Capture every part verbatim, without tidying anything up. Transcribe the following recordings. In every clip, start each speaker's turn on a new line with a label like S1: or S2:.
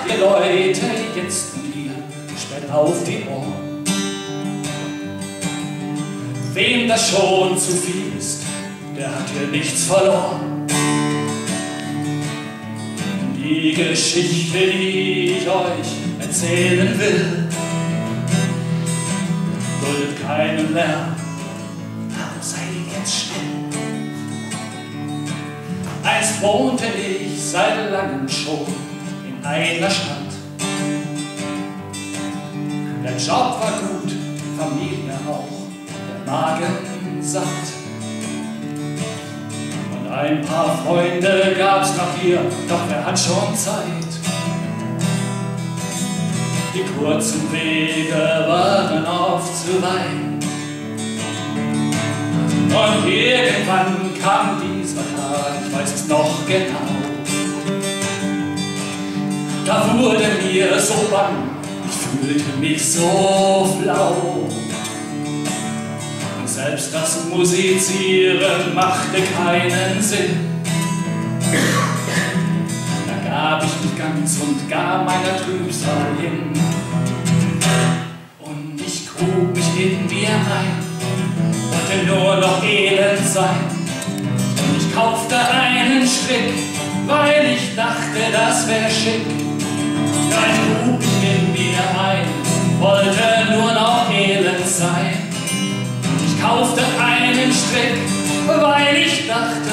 S1: ihr Leute, jetzt und hier, sperrt auf die Ohren. Wem das schon zu viel ist, der hat hier nichts verloren. Die Geschichte, die ich euch erzählen will, duldet keinen Lärm, darum seid jetzt still. Einst wohnte ich seit langem schon in einer Stadt. Der Job war gut, Familie auch, der Magen satt. Und ein paar Freunde gab's noch hier, doch wer hat schon Zeit? Die kurzen Wege waren oft zu weit. Und irgendwann kam dieser Tag, ich weiß es noch genau. Da wurde mir so bang, ich fühlte mich so flau. Und selbst das Musizieren machte keinen Sinn. Da gab ich mich ganz und gar meiner Trübsal hin. Und ich grub mich in mir ein, wollte nur noch elend sein. Und ich kaufte einen Strick, weil ich dachte, das wär schick. Ja, ich grub mich in mir ein, wollte nur noch elend sein. Und ich kaufte einen Strick, weil ich dachte,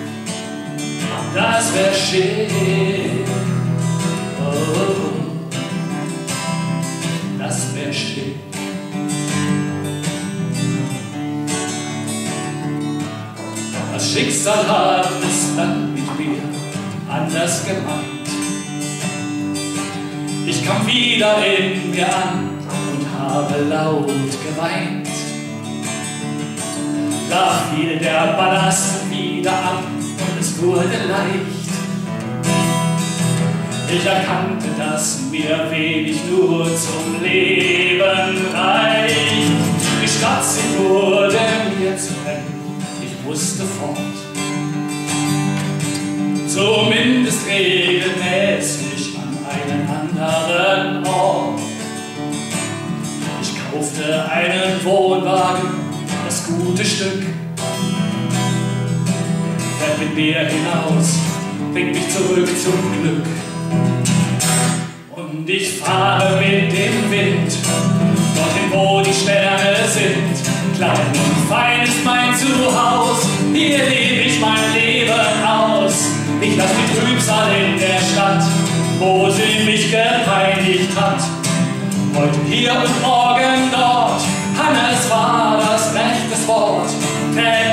S1: das wär schick. Oh, das wär schick. Das Schicksal hat es dann mit mir anders gemeint. Ich kam wieder in mir an und habe laut geweint. Da fiel der Ballast wieder ab und es wurde leicht. Ich erkannte, dass mir wenig nur zum Leben reicht. Die Stadt, sie wurde mir zu eng, ich musste fort. Zumindest regelmäßig an einen anderen Ort. Ich kaufte einen Wohnwagen, das gute Stück. Fährt mit mir hinaus, bringt mich zurück zum Glück. Und ich fahre mit dem Wind, dorthin wo die Sterne sind. Klein und fein ist mein Zuhause, hier lebe ich mein Leben aus. Ich lass die Trübsal in der Stadt, wo sie mich gepeinigt hat. Heute hier und morgen dort, Hannes war das rechte Wort.